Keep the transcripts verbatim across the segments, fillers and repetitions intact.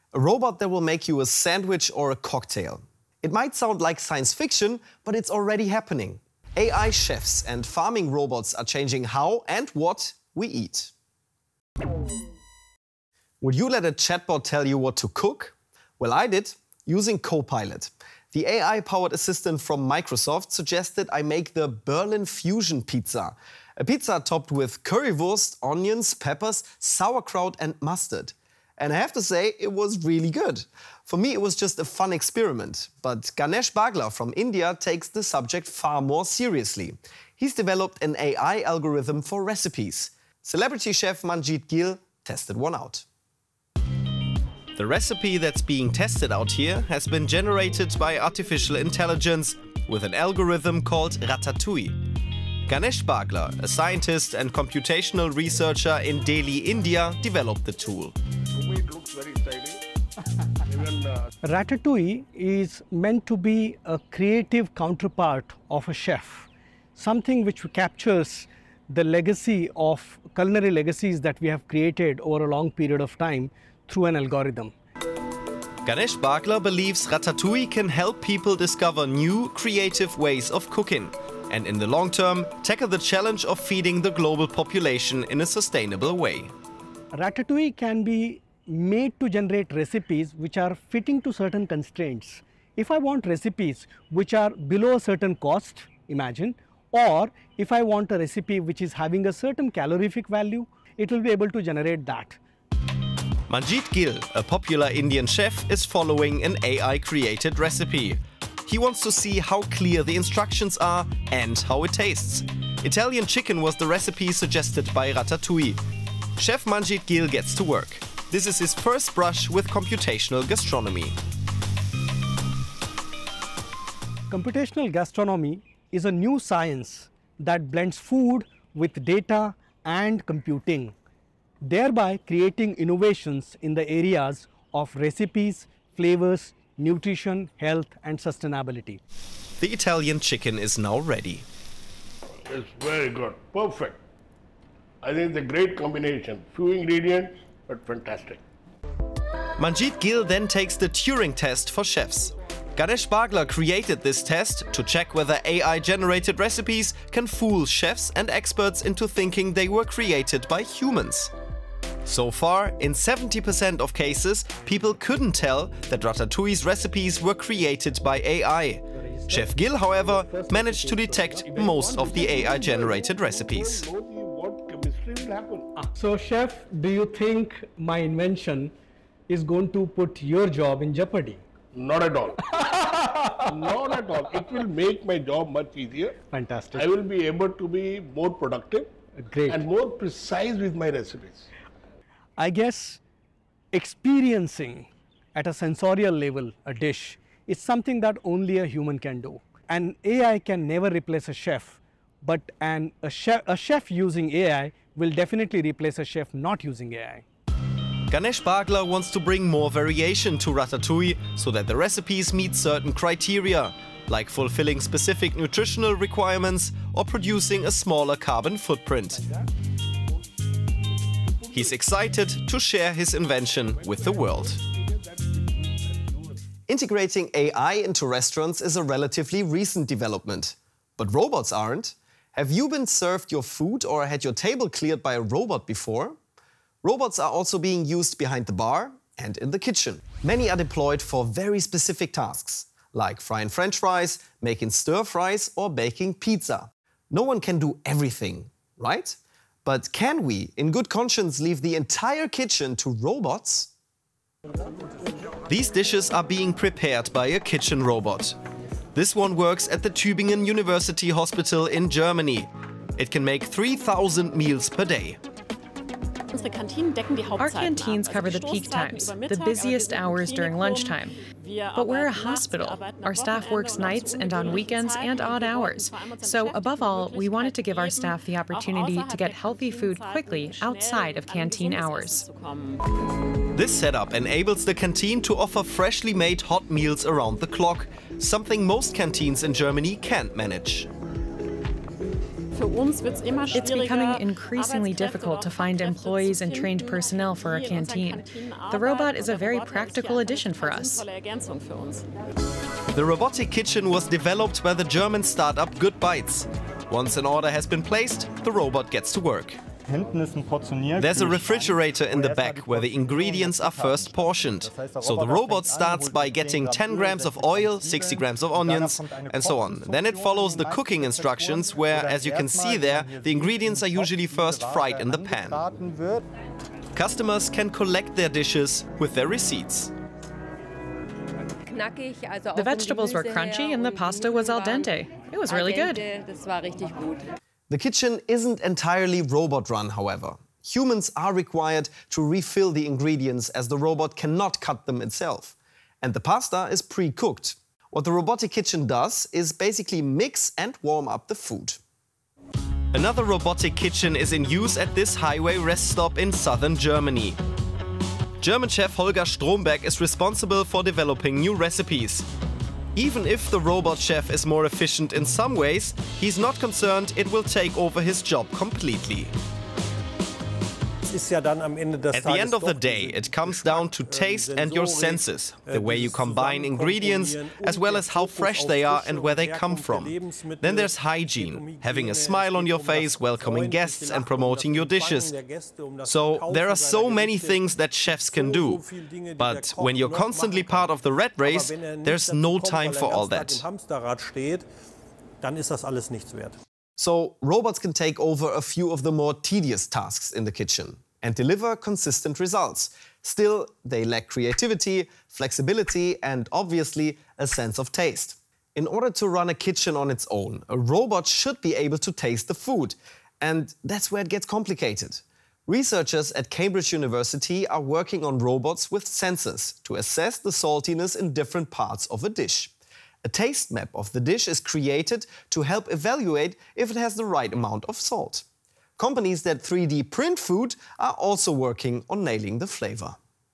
A robot that will make you a sandwich or a cocktail. It might sound like science fiction, but it's already happening. A I chefs and farming robots are changing how and what we eat. Would you let a chatbot tell you what to cook? Well, I did, using Copilot. The A I-powered assistant from Microsoft suggested I make the Berlin Fusion pizza. A pizza topped with currywurst, onions, peppers, sauerkraut and mustard. And I have to say, it was really good. For me, it was just a fun experiment. But Ganesh Bagla from India takes the subject far more seriously. He's developed an A I algorithm for recipes. Celebrity chef Manjeet Gill tested one out. The recipe that's being tested out here has been generated by artificial intelligence with an algorithm called Ratatouille. Ganesh Bagla, a scientist and computational researcher in Delhi, India, developed the tool. To me, it looks very exciting. Even, uh... Ratatouille is meant to be a creative counterpart of a chef, something which captures the legacy of culinary legacies that we have created over a long period of time through an algorithm. Ganesh Bagla believes Ratatouille can help people discover new, creative ways of cooking and in the long term tackle the challenge of feeding the global population in a sustainable way. Ratatouille can be made to generate recipes which are fitting to certain constraints. If I want recipes which are below a certain cost, imagine, or if I want a recipe which is having a certain calorific value, it will be able to generate that. Manjeet Gill, a popular Indian chef, is following an A I-created recipe. He wants to see how clear the instructions are and how it tastes. Italian chicken was the recipe suggested by Ratatouille. Chef Manjeet Gill gets to work. This is his first brush with computational gastronomy. Computational gastronomy is a new science that blends food with data and computing, thereby creating innovations in the areas of recipes, flavors, nutrition, health and sustainability. The Italian chicken is now ready. It's very good, perfect. I think it's a great combination. Few ingredients, but fantastic. Manjeet Gill then takes the Turing test for chefs. Ganesh Bagla created this test to check whether A I-generated recipes can fool chefs and experts into thinking they were created by humans. So far, in seventy percent of cases, people couldn't tell that Ratatouille's recipes were created by A I. Chef Gill, however, managed to detect most of the A I-generated recipes. What chemistry will happen? So, chef, do you think my invention is going to put your job in jeopardy? Not at all. Not at all. It will make my job much easier. Fantastic. I will be able to be more productive Great. and more precise with my recipes. I guess experiencing at a sensorial level a dish is something that only a human can do. An A I can never replace a chef, but an, a, chef, a chef using A I will definitely replace a chef not using A I. Ganesh Bagla wants to bring more variation to Ratatouille so that the recipes meet certain criteria, like fulfilling specific nutritional requirements or producing a smaller carbon footprint. He's excited to share his invention with the world. Integrating A I into restaurants is a relatively recent development. But robots aren't. Have you been served your food or had your table cleared by a robot before? Robots are also being used behind the bar and in the kitchen. Many are deployed for very specific tasks, like frying French fries, making stir fries or baking pizza. No one can do everything, right? But can we, in good conscience, leave the entire kitchen to robots? These dishes are being prepared by a kitchen robot. This one works at the Tübingen University Hospital in Germany. It can make three thousand meals per day. Our canteens cover the peak times, the busiest hours during lunchtime. But we're a hospital. Our staff works nights and on weekends and odd hours. So above all, we wanted to give our staff the opportunity to get healthy food quickly outside of canteen hours. This setup enables the canteen to offer freshly made hot meals around the clock, something most canteens in Germany can't manage. It's becoming increasingly difficult to find employees and trained personnel for our canteen. The robot is a very practical addition for us. The robotic kitchen was developed by the German startup Good Bites. Once an order has been placed, the robot gets to work. There's a refrigerator in the back where the ingredients are first portioned. So the robot starts by getting ten grams of oil, sixty grams of onions, and so on. Then it follows the cooking instructions where, as you can see there, the ingredients are usually first fried in the pan. Customers can collect their dishes with their receipts. The vegetables were crunchy and the pasta was al dente. It was really good. The kitchen isn't entirely robot-run, however. Humans are required to refill the ingredients as the robot cannot cut them itself. And the pasta is pre-cooked. What the robotic kitchen does is basically mix and warm up the food. Another robotic kitchen is in use at this highway rest stop in southern Germany. German chef Holger Stromberg is responsible for developing new recipes. Even if the robot chef is more efficient in some ways, he's not concerned it will take over his job completely. At the end of the day, it comes down to taste and your senses, the way you combine ingredients, as well as how fresh they are and where they come from. Then there's hygiene, having a smile on your face, welcoming guests and promoting your dishes. So there are so many things that chefs can do. But when you're constantly part of the rat race, there's no time for all that. So robots can take over a few of the more tedious tasks in the kitchen and deliver consistent results. Still, they lack creativity, flexibility, and obviously a sense of taste. In order to run a kitchen on its own, a robot should be able to taste the food. And that's where it gets complicated. Researchers at Cambridge University are working on robots with sensors to assess the saltiness in different parts of a dish. A taste map of the dish is created to help evaluate if it has the right amount of salt. Companies that three D print food are also working on nailing the flavor.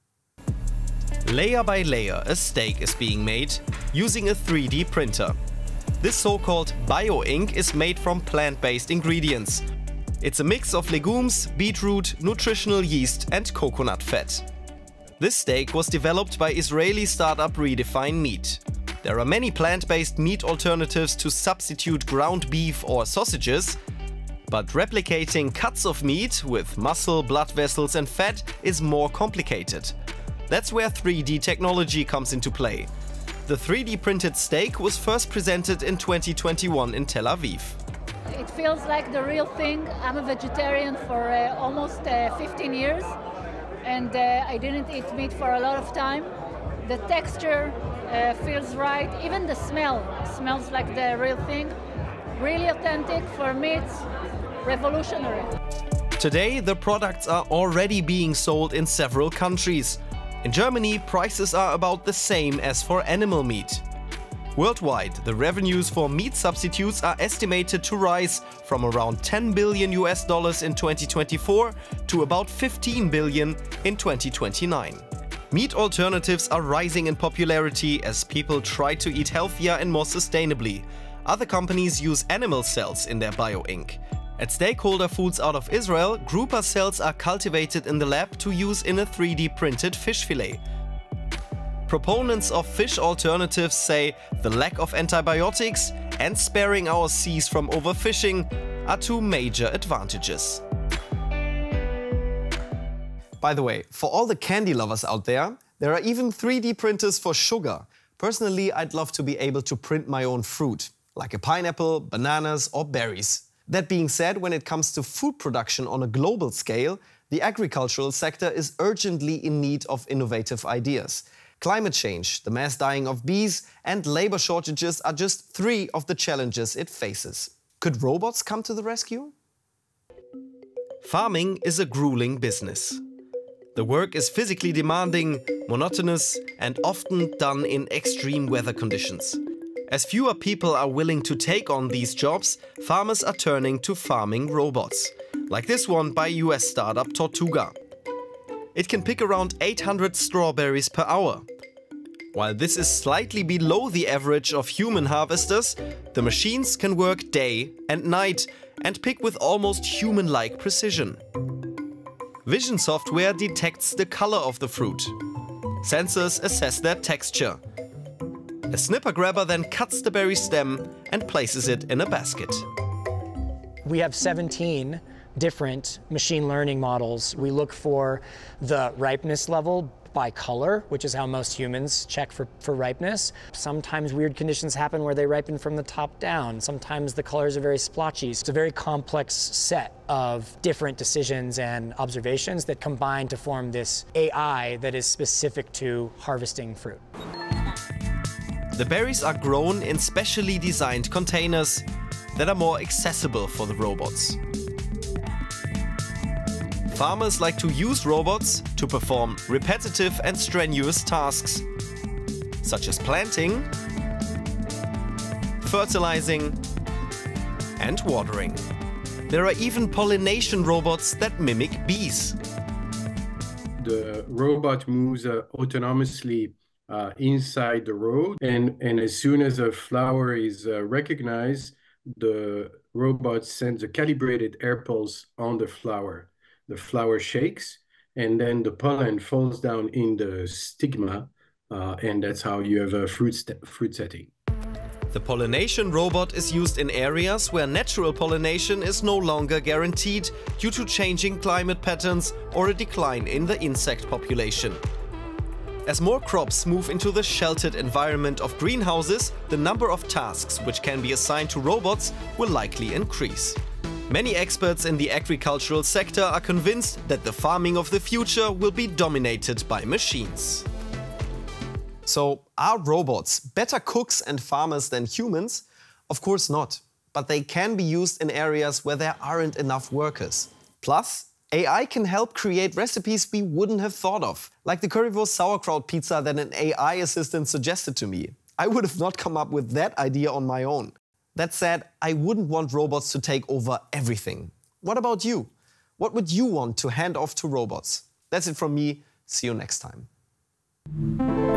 Layer by layer, a steak is being made using a three D printer. This so-called bio-ink is made from plant-based ingredients. It's a mix of legumes, beetroot, nutritional yeast and coconut fat. This steak was developed by Israeli startup Redefine Meat. There are many plant-based meat alternatives to substitute ground beef or sausages, but replicating cuts of meat with muscle, blood vessels and fat is more complicated. That's where three D technology comes into play. The three D printed steak was first presented in twenty twenty-one in Tel Aviv. It feels like the real thing. I'm a vegetarian for uh, almost uh, fifteen years, and uh, I didn't eat meat for a lot of time. The texture uh, feels right, even the smell smells like the real thing. Really authentic. For me, it's revolutionary. Today, the products are already being sold in several countries. In Germany, prices are about the same as for animal meat. Worldwide, the revenues for meat substitutes are estimated to rise from around ten billion U S dollars in twenty twenty-four to about fifteen billion in twenty twenty-nine. Meat alternatives are rising in popularity as people try to eat healthier and more sustainably. Other companies use animal cells in their bio-ink. At Stakeholder Foods out of Israel, grouper cells are cultivated in the lab to use in a three D printed fish fillet. Proponents of fish alternatives say the lack of antibiotics and sparing our seas from overfishing are two major advantages. By the way, for all the candy lovers out there, there are even three D printers for sugar. Personally, I'd love to be able to print my own fruit, like a pineapple, bananas or berries. That being said, when it comes to food production on a global scale, the agricultural sector is urgently in need of innovative ideas. Climate change, the mass dying of bees, and labor shortages are just three of the challenges it faces. Could robots come to the rescue? Farming is a grueling business. The work is physically demanding, monotonous, and often done in extreme weather conditions. As fewer people are willing to take on these jobs, farmers are turning to farming robots, like this one by U S startup Tortuga. It can pick around eight hundred strawberries per hour. While this is slightly below the average of human harvesters, the machines can work day and night and pick with almost human-like precision. Vision software detects the color of the fruit. Sensors assess their texture. A snipper grabber then cuts the berry stem and places it in a basket. We have seventeen different machine learning models. We look for the ripeness level by color, which is how most humans check for, for ripeness. Sometimes weird conditions happen where they ripen from the top down. Sometimes the colors are very splotchy. It's a very complex set of different decisions and observations that combine to form this A I that is specific to harvesting fruit. The berries are grown in specially designed containers that are more accessible for the robots. Farmers like to use robots to perform repetitive and strenuous tasks, such as planting, fertilizing, and watering. There are even pollination robots that mimic bees. The robot moves uh, autonomously uh, inside the road, and, and as soon as a flower is uh, recognized, the robot sends a calibrated air pulse on the flower. The flower shakes, and then the pollen falls down in the stigma, uh, and that's how you have a fruit, fruit setting. The pollination robot is used in areas where natural pollination is no longer guaranteed due to changing climate patterns or a decline in the insect population. As more crops move into the sheltered environment of greenhouses, the number of tasks which can be assigned to robots will likely increase. Many experts in the agricultural sector are convinced that the farming of the future will be dominated by machines. So, are robots better cooks and farmers than humans? Of course not. But they can be used in areas where there aren't enough workers. Plus, A I can help create recipes we wouldn't have thought of, like the currywurst sauerkraut pizza that an A I assistant suggested to me. I would have not come up with that idea on my own. That said, I wouldn't want robots to take over everything. What about you? What would you want to hand off to robots? That's it from me. See you next time.